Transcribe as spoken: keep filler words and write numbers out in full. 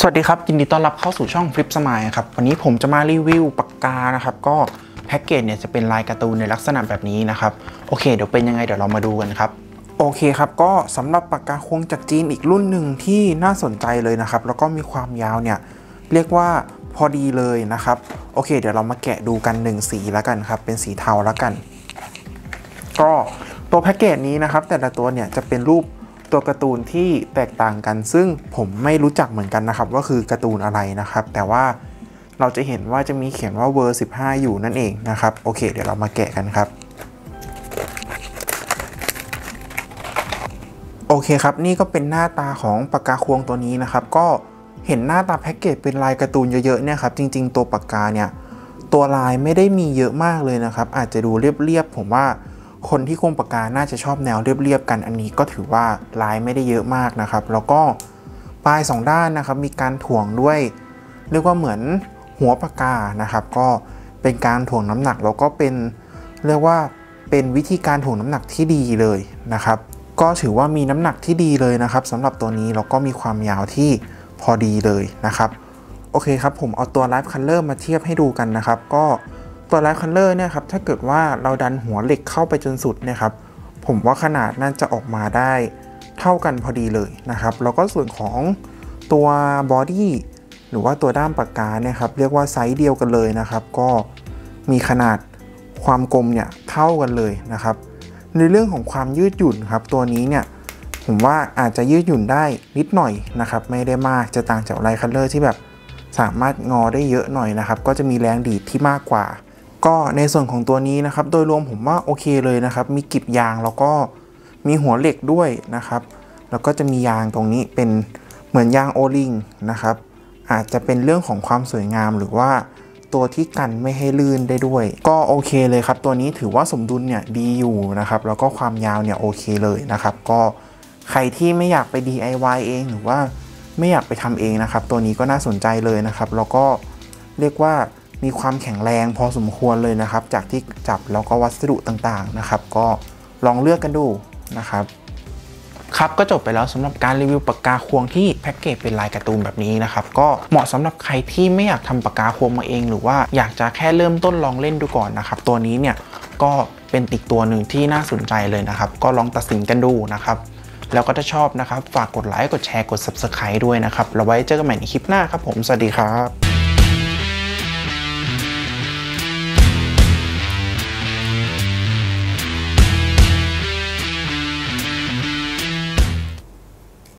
สวัสดีครับยินดีต้อนรับเข้าสู่ช่อง Flip Smile ครับวันนี้ผมจะมารีวิวปากกานะครับก็แพ็กเกจเนี่ยจะเป็นลายการ์ตูนในลักษณะแบบนี้นะครับโอเคเดี๋ยวเป็นยังไงเดี๋ยวเรามาดูกันครับโอเคครับก็สำหรับปากกาควงจากจีนอีกรุ่นหนึ่งที่น่าสนใจเลยนะครับแล้วก็มีความยาวเนี่ยเรียกว่าพอดีเลยนะครับโอเคเดี๋ยวเรามาแกะดูกันหนึ่งสีแล้วกันครับเป็นสีเทาแล้วกันก็ตัวแพ็กเกจนี้นะครับแต่ละตัวเนี่ยจะเป็นรูปตัวการ์ตูนที่แตกต่างกันซึ่งผมไม่รู้จักเหมือนกันนะครับว่าคือการ์ตูนอะไรนะครับแต่ว่าเราจะเห็นว่าจะมีเขียนว่าเวอร์สิบห้าอยู่นั่นเองนะครับโอเคเดี๋ยวเรามาแกะกันครับโอเคครับนี่ก็เป็นหน้าตาของปากกาควงตัวนี้นะครับก็เห็นหน้าตาแพ็กเกจเป็นลายการ์ตูนเยอะๆเนี่ยครับจริงๆตัวปากกาเนี่ยตัวลายไม่ได้มีเยอะมากเลยนะครับอาจจะดูเรียบๆผมว่าคนที่ควงปากกาน่าจะชอบแนวเรียบๆกันอันนี้ก็ถือว่าลายไม่ได้เยอะมากนะครับแล้วก็ปลายสองด้านนะครับมีการถ่วงด้วยเรียกว่าเหมือนหัวปากกานะครับก็เป็นการถ่วงน้ำหนักแล้วก็เป็นเรียกว่าเป็นวิธีการถ่วงน้ำหนักที่ดีเลยนะครับก็ถือว่ามีน้ำหนักที่ดีเลยนะครับสำหรับตัวนี้แล้วก็มีความยาวที่พอดีเลยนะครับโอเคครับผมเอาตัว Live Color มาเทียบให้ดูกันนะครับก็ตัว Live Color เนี่ยครับถ้าเกิดว่าเราดันหัวเหล็กเข้าไปจนสุดเนี่ยครับผมว่าขนาดน่าจะออกมาได้เท่ากันพอดีเลยนะครับแล้วก็ส่วนของตัวบอดี้หรือว่าตัวด้ามปากกาเนี่ยครับเรียกว่าไซส์เดียวกันเลยนะครับก็มีขนาดความกลมเนี่ยเท่ากันเลยนะครับในเรื่องของความยืดหยุ่นครับตัวนี้เนี่ยผมว่าอาจจะยืดหยุ่นได้นิดหน่อยนะครับไม่ได้มากจะต่างจาก Live Color ที่แบบสามารถงอได้เยอะหน่อยนะครับก็จะมีแรงดีดที่มากกว่าก็ในส่วนของตัวนี้นะครับโดยรวมผมว่าโอเคเลยนะครับมีกริบยางแล้วก็มีหัวเหล็กด้วยนะครับแล้วก็จะมียางตรงนี้เป็นเหมือนยางโอลิงนะครับอาจจะเป็นเรื่องของความสวยงามหรือว่าตัวที่กันไม่ให้ลื่นได้ด้วยก็โอเคเลยครับตัวนี้ถือว่าสมดุลเนี่ยดีอยู่นะครับแล้วก็ความยาวเนี่ยโอเคเลยนะครับก็ใครที่ไม่อยากไป ดี ไอ วาย เองหรือว่าไม่อยากไปทำเองนะครับตัวนี้ก็น่าสนใจเลยนะครับแล้วก็เรียกว่ามีความแข็งแรงพอสมควรเลยนะครับจากที่จับแล้วก็วัสดุต่างๆนะครับก็ลองเลือกกันดูนะครับครับก็จบไปแล้วสำหรับการรีวิวปากกาควงที่แพ็กเกจเป็นลายการ์ตูนแบบนี้นะครับก็เหมาะสำหรับใครที่ไม่อยากทำปากกาควงมาเองหรือว่าอยากจะแค่เริ่มต้นลองเล่นดูก่อนนะครับตัวนี้เนี่ยก็เป็นอีกตัวหนึ่งที่น่าสนใจเลยนะครับก็ลองตัดสินกันดูนะครับแล้วก็ถ้าชอบนะครับฝากกดไลค์กดแชร์กด ซับสไครบ์ ด้วยนะครับแล้วไว้เจอกันใหม่ในคลิปหน้าครับผมสวัสดีครับ